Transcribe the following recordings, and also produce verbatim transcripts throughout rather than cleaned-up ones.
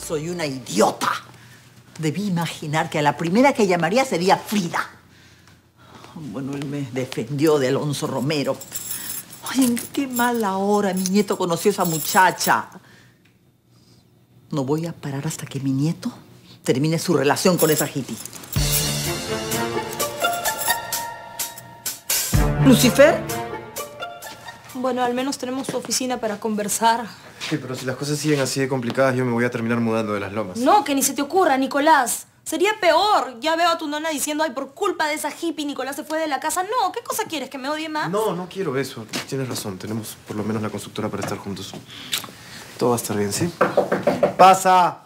soy una idiota. Debí imaginar que a la primera que llamaría sería Frida. Bueno, él me defendió de Alonso Romero. Ay, en qué mala hora mi nieto conoció a esa muchacha. No voy a parar hasta que mi nieto termine su relación con esa hippie. ¿Lucifer? Bueno, al menos tenemos su oficina para conversar. Sí, pero si las cosas siguen así de complicadas, yo me voy a terminar mudando de Las Lomas. No, que ni se te ocurra, Nicolás. Sería peor. Ya veo a tu nona diciendo, ay, por culpa de esa hippie, Nicolás se fue de la casa. No, ¿qué cosa quieres? ¿Que me odie más? No, no quiero eso. Tienes razón. Tenemos por lo menos la constructora para estar juntos. Todo va a estar bien, ¿sí? ¡Pasa!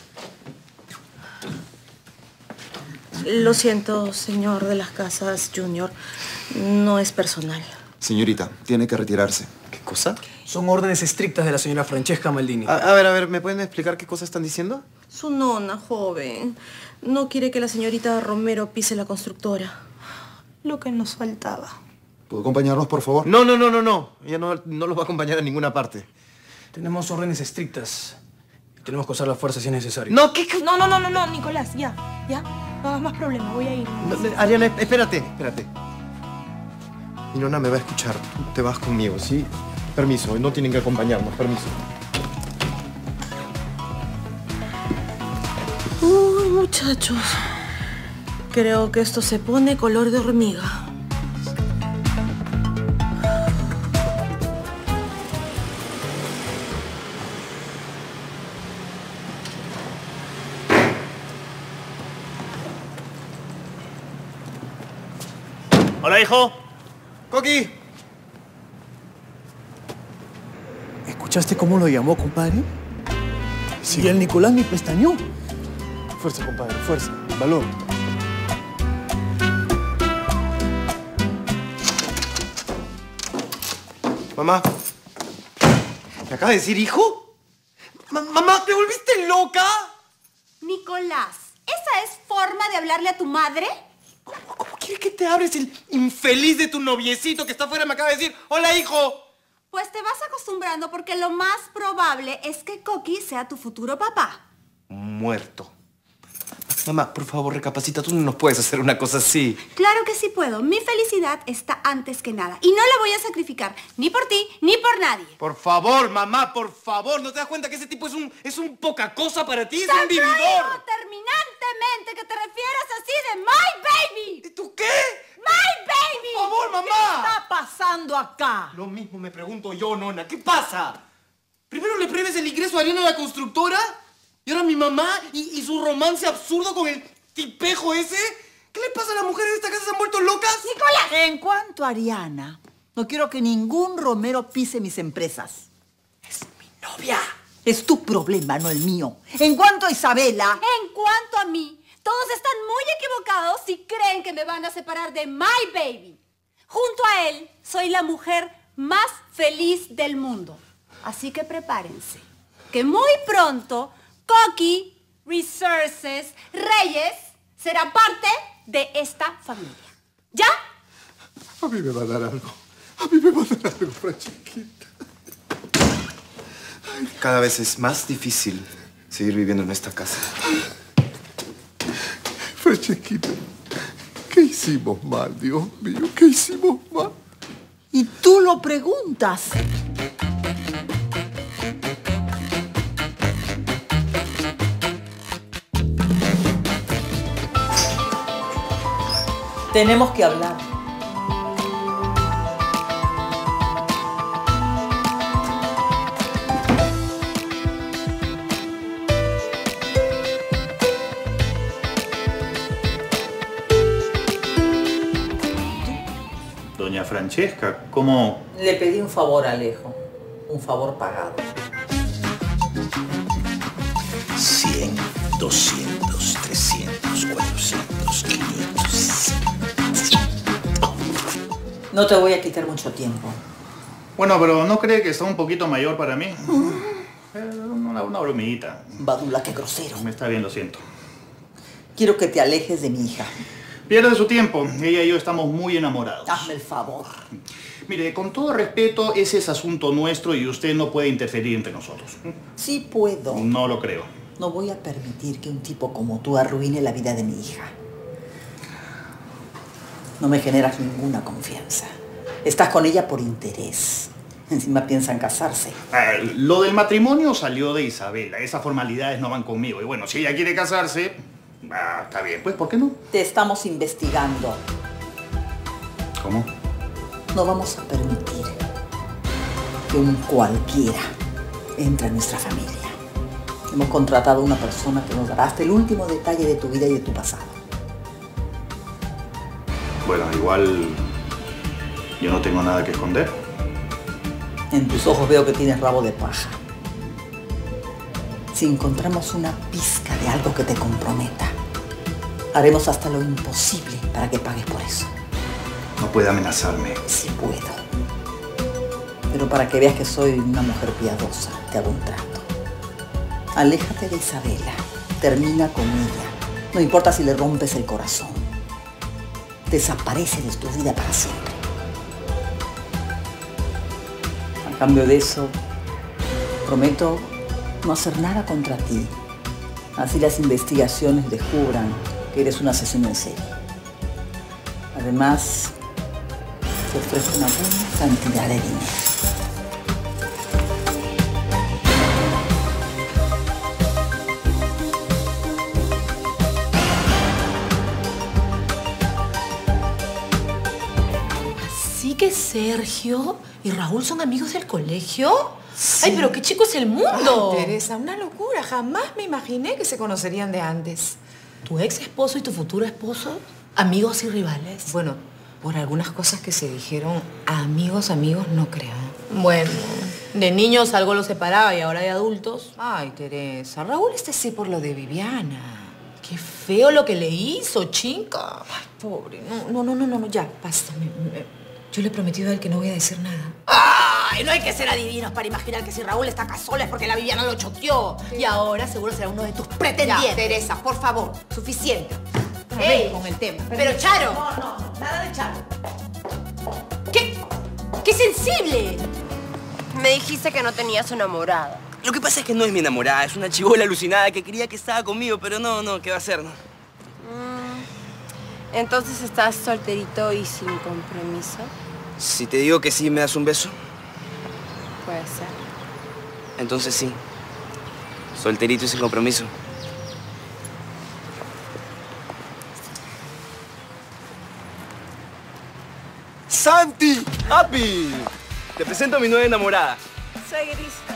Lo siento, señor de las casas, Junior. No es personal. Señorita, tiene que retirarse. ¿Qué cosa? Son órdenes estrictas de la señora Francesca Maldini. A, a ver, a ver, ¿me pueden explicar qué cosas están diciendo? Su nona, joven, no quiere que la señorita Romero pise la constructora. Lo que nos faltaba. ¿Puedo acompañarnos, por favor? No, no, no, no, no. Ella no, no los va a acompañar a ninguna parte. Tenemos órdenes estrictas. Tenemos que usar la fuerza si es necesario. No, ¿qué? No, no, no, no, no, Nicolás, ya, ya. No hagas más problema, voy a ir. No, no, Ariana, espérate, espérate. Mi nona me va a escuchar. Tú te vas conmigo, ¿sí? Permiso, no tienen que acompañarnos, permiso. Uy, muchachos. Creo que esto se pone color de hormiga. Hola, hijo. ¡Coqui! ¿Escuchaste cómo lo llamó, compadre? Sí. Y el Nicolás ni pestañó. Fuerza, compadre, fuerza. Valor. Mamá. ¿Me acabas de decir hijo? Ma mamá, ¿te volviste loca? Nicolás, ¿esa es forma de hablarle a tu madre? ¿Cómo, cómo quiere que te abres el infeliz de tu noviecito que está afuera? Me acaba de decir, hola, hijo. Pues te vas acostumbrando porque lo más probable es que Coqui sea tu futuro papá. Muerto. Mamá, por favor, recapacita. Tú no nos puedes hacer una cosa así. Claro que sí puedo. Mi felicidad está antes que nada. Y no la voy a sacrificar. Ni por ti, ni por nadie. Por favor, mamá, por favor. ¿No te das cuenta que ese tipo es un, es un poca cosa para ti? Es ¡Te un vividor. prohíbo terminantemente que te refieras así de my baby! ¿Y tú qué? ¡My baby! Por favor, mamá. ¿Qué está pasando acá? Lo mismo me pregunto yo, nona. ¿Qué pasa? Primero le prohíbes el ingreso a Ariana a la constructora y ahora mi mamá y, y su romance absurdo con el tipejo ese. ¿Qué le pasa a las mujeres de esta casa? ¿Se han vuelto locas? ¡Nicolás! En cuanto a Ariana, no quiero que ningún Romero pise mis empresas. Es mi novia. Es tu problema, no el mío. En cuanto a Isabela... En cuanto a mí, todos están muy equivocados si creen que me van a separar de my baby. Junto a él, soy la mujer más feliz del mundo. Así que prepárense, que muy pronto Coqui, Resources, Reyes será parte de esta familia. ¿Ya? A mí me va a dar algo. A mí me va a dar algo, Francisquita. Cada vez es más difícil seguir viviendo en esta casa. Francisquita, ¿qué hicimos mal, Dios mío? ¿Qué hicimos mal? Y tú lo preguntas. Tenemos que hablar. Doña Francesca, ¿cómo...? Le pedí un favor a Alejo. Un favor pagado. cien, doscientos, trescientos, cuatrocientos, quinientos... No te voy a quitar mucho tiempo. Bueno, pero ¿no cree que está un poquito mayor para mí? Eh, Una, una bromita. Badula, qué grosero. Me está bien, lo siento. Quiero que te alejes de mi hija. Pierde su tiempo. Ella y yo estamos muy enamorados. Hazme el favor. Mire, con todo respeto, ese es asunto nuestro y usted no puede interferir entre nosotros. Sí puedo. No lo creo. No voy a permitir que un tipo como tú arruine la vida de mi hija. No me generas ninguna confianza. Estás con ella por interés. Encima piensan casarse. Eh, lo del matrimonio salió de Isabela. Esas formalidades no van conmigo. Y bueno, si ella quiere casarse, ah, está bien. Pues, ¿por qué no? Te estamos investigando. ¿Cómo? No vamos a permitir que un cualquiera entre a nuestra familia. Hemos contratado a una persona que nos dará hasta el último detalle de tu vida y de tu pasado. Bueno, igual yo no tengo nada que esconder. En tus ojos veo que tienes rabo de paja. Si encontramos una pizca de algo que te comprometa, haremos hasta lo imposible para que pagues por eso. No puede amenazarme. Sí puedo. Pero para que veas que soy una mujer piadosa, te hago un trato. Aléjate de Isabela. Termina con ella. No importa si le rompes el corazón. Desaparece de tu vida para siempre. A cambio de eso, prometo no hacer nada contra ti. Así las investigaciones descubran que eres un asesino en serie. Además, te ofrezco una buena cantidad de dinero. ¿Así que Sergio y Raúl son amigos del colegio? Sí. Ay, pero qué chico es el mundo. Ay, Teresa, una locura. Jamás me imaginé que se conocerían de antes. ¿Tu ex esposo y tu futuro esposo? ¿Amigos y rivales? Bueno, por algunas cosas que se dijeron, amigos, amigos, no creo. Bueno, de niños algo los separaba y ahora de adultos. Ay, Teresa, Raúl está así por lo de Viviana. Qué feo lo que le hizo, chica. Ay, pobre. No, no, no, no, no, ya, basta. Me, me, yo le he prometido a él que no voy a decir nada. ¡Ay! No hay que ser adivinos para imaginar que si Raúl está acá sola es porque la Viviana lo choteó. Sí. Y ahora seguro será uno de tus pretendientes. Ya, Teresa, por favor, suficiente. Ey, con el tema. Pero, pero Charo. No, no, no, nada de Charo. ¿Qué? ¡Qué sensible! Me dijiste que no tenías enamorada. Lo que pasa es que no es mi enamorada, es una chibola alucinada que creía que estaba conmigo, pero no, no, ¿qué va a hacer, no? Mm, entonces estás solterito y sin compromiso. Si te digo que sí, ¿me das un beso? Puede ser. Entonces sí. Solterito y sin compromiso. ¡Santi! ¡Api! Te presento a mi nueva enamorada. Soy Gris.